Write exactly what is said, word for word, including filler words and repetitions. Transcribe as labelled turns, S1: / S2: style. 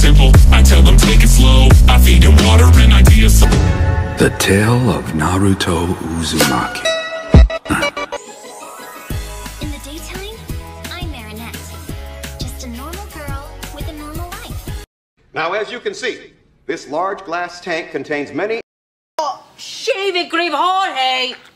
S1: simple. I tell them take it slow. I feed them water and ideas.
S2: The Tale of Naruto Uzumaki.
S3: In the daytime, I'm Marinette. Just a normal girl with a normal life.
S4: Now, as you can see, this large glass tank contains many...
S5: Oh, shave it, Grave Jorge!